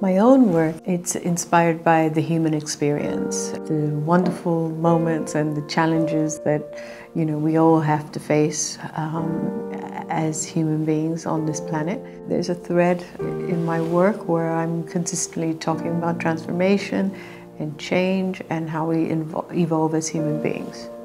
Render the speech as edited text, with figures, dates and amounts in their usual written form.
My own work, it's inspired by the human experience, the wonderful moments and the challenges that, we all have to face as human beings on this planet. There's a thread in my work where I'm consistently talking about transformation and change and how we evolve as human beings.